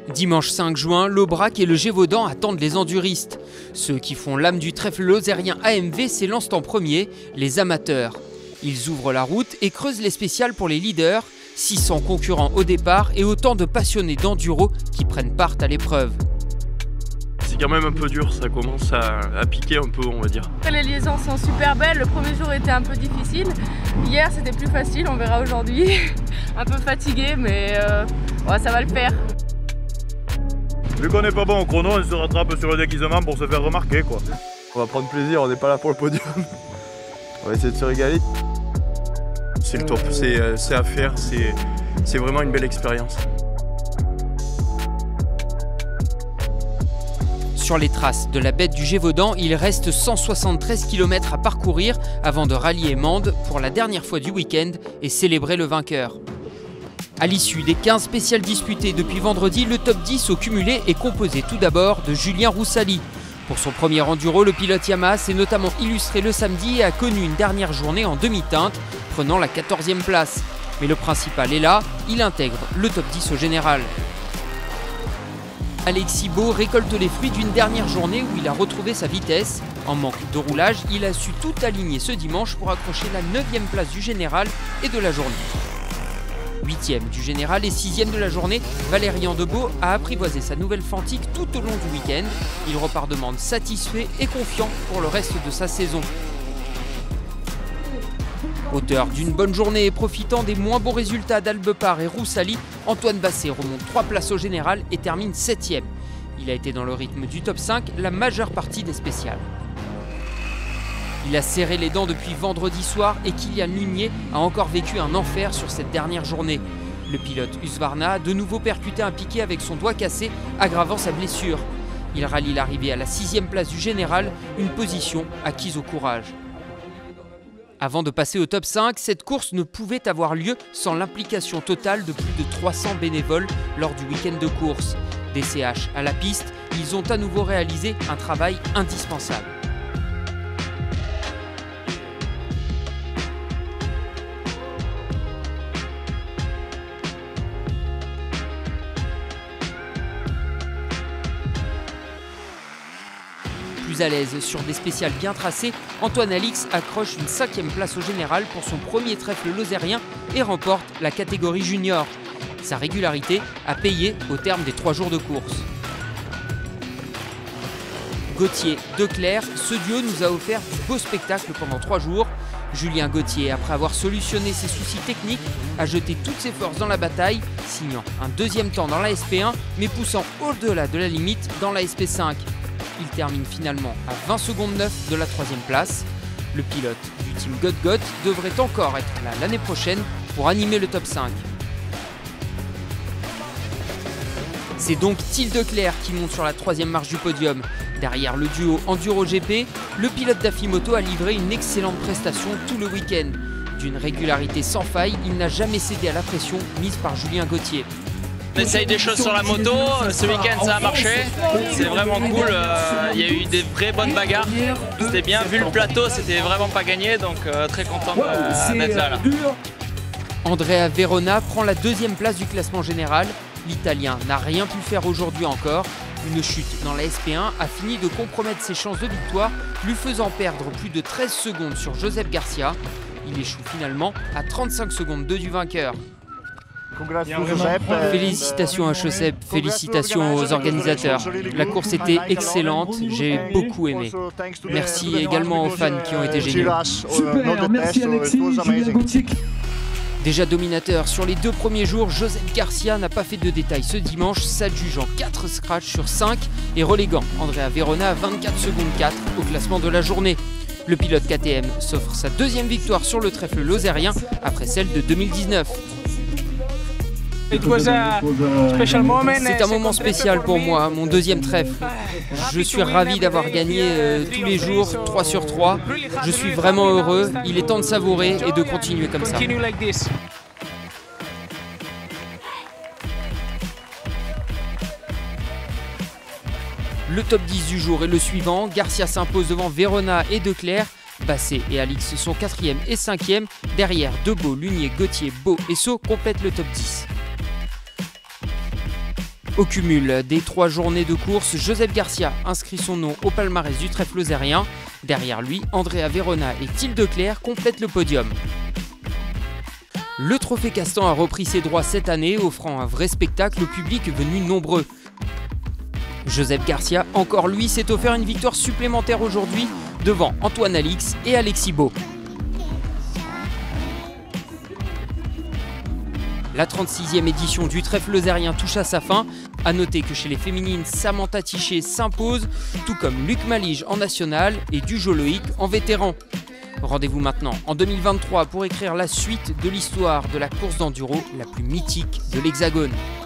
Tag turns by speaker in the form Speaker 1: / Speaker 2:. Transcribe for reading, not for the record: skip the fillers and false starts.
Speaker 1: Dimanche 5 juin, l'Aubrac et le Gévaudan attendent les enduristes. Ceux qui font l'âme du trèfle lozérien AMV s'élancent en premier, les amateurs. Ils ouvrent la route et creusent les spéciales pour les leaders, 600 concurrents au départ et autant de passionnés d'enduro qui prennent part à l'épreuve.
Speaker 2: C'est quand même un peu dur, ça commence à piquer un peu, on va dire.
Speaker 3: Les liaisons sont super belles, le premier jour était un peu difficile. Hier c'était plus facile, on verra aujourd'hui. Un peu fatigué, mais ouais, ça va le faire.
Speaker 4: Vu qu'on n'est pas bon au chrono, on se rattrape sur le déguisement pour se faire remarquer, quoi.
Speaker 5: On va prendre plaisir, on n'est pas là pour le podium. On va essayer de se régaler.
Speaker 2: C'est le top, c'est à faire, c'est vraiment une belle expérience.
Speaker 1: Sur les traces de la bête du Gévaudan, il reste 173 km à parcourir avant de rallier Mende pour la dernière fois du week-end et célébrer le vainqueur. À l'issue des 15 spéciales disputées depuis vendredi, le top 10 au cumulé est composé tout d'abord de Julien Roussali. Pour son premier enduro, le pilote Yamaha s'est notamment illustré le samedi et a connu une dernière journée en demi-teinte, prenant la 14e place. Mais le principal est là, il intègre le top 10 au général. Alexis Beau récolte les fruits d'une dernière journée où il a retrouvé sa vitesse. En manque de roulage, il a su tout aligner ce dimanche pour accrocher la 9e place du général et de la journée. 8e du général et 6e de la journée, Valérian Debeau a apprivoisé sa nouvelle Fantique tout au long du week-end. Il repart de Mende satisfait et confiant pour le reste de sa saison. Auteur d'une bonne journée et profitant des moins bons résultats d'Albepart et Roussali, Antoine Basset remonte 3 places au général et termine 7e. Il a été dans le rythme du top 5 la majeure partie des spéciales. Il a serré les dents depuis vendredi soir et Kylian Lunier a encore vécu un enfer sur cette dernière journée. Le pilote Husqvarna a de nouveau percuté un piquet avec son doigt cassé, aggravant sa blessure. Il rallie l'arrivée à la 6e place du général, une position acquise au courage. Avant de passer au top 5, cette course ne pouvait avoir lieu sans l'implication totale de plus de 300 bénévoles lors du week-end de course. Des CH à la piste, ils ont à nouveau réalisé un travail indispensable. Plus à l'aise sur des spéciales bien tracées, Antoine Alix accroche une 5e place au général pour son premier trèfle lozérien et remporte la catégorie junior. Sa régularité a payé au terme des 3 jours de course. Gauthier, Declercq, ce duo nous a offert du beau spectacle pendant 3 jours. Julien Gauthier, après avoir solutionné ses soucis techniques, a jeté toutes ses forces dans la bataille, signant un 2e temps dans la SP1, mais poussant au-delà de la limite dans la SP5. Il termine finalement à 20 secondes 9 de la 3e place. Le pilote du team Godgot devrait encore être là l'année prochaine pour animer le top 5. C'est donc Thiel Declercq qui monte sur la 3e marche du podium. Derrière le duo Enduro GP, le pilote d'Afimoto a livré une excellente prestation tout le week-end. D'une régularité sans faille, il n'a jamais cédé à la pression mise par Julien Gauthier.
Speaker 6: On essaye des choses sur la moto, ce week-end ça a marché, c'est vraiment cool, il y a eu des vraies bonnes bagarres, c'était bien, vu le plateau c'était vraiment pas gagné, donc très content d'être là.
Speaker 1: Andrea Verona prend la 2e place du classement général, l'Italien n'a rien pu faire aujourd'hui encore, une chute dans la SP1 a fini de compromettre ses chances de victoire, lui faisant perdre plus de 13 secondes sur Joseph Garcia, il échoue finalement à 35 secondes du vainqueur. Félicitations à Josep, félicitations aux organisateurs. La course était excellente, j'ai beaucoup aimé. Merci également aux fans qui ont été géniaux.
Speaker 7: Super, merci Alexis, Julien Gauthier.
Speaker 1: Déjà dominateur sur les 2 premiers jours, Joseph Garcia n'a pas fait de détails ce dimanche, s'adjugeant 4 scratchs sur 5 et reléguant Andrea Verona à 24 secondes 4 au classement de la journée. Le pilote KTM s'offre sa 2e victoire sur le trèfle lozérien après celle de 2019. C'est un moment spécial pour moi, mon 2e trèfle. Je suis ravi d'avoir gagné tous les jours, 3 sur 3. Je suis vraiment heureux, il est temps de savourer et de continuer comme ça. Le top 10 du jour est le suivant, Garcia s'impose devant Verona et Declercq. Basset et Alix sont 4e et 5e. Derrière, Debeau, Lunier, Gauthier, Beau et Sceaux complètent le top 10. Au cumul des 3 journées de course, Joseph Garcia inscrit son nom au palmarès du trèfle lozérien. Derrière lui, Andrea Verona et Thiel Declercq complètent le podium. Le Trophée Castan a repris ses droits cette année, offrant un vrai spectacle au public venu nombreux. Joseph Garcia, encore lui, s'est offert une victoire supplémentaire aujourd'hui devant Antoine Alix et Alexis Beau. La 36e édition du trèfle lozérien touche à sa fin. A noter que chez les féminines, Samantha Tiché s'impose, tout comme Luc Malige en national et Dujo Loïc en vétéran. Rendez-vous maintenant en 2023 pour écrire la suite de l'histoire de la course d'enduro la plus mythique de l'Hexagone.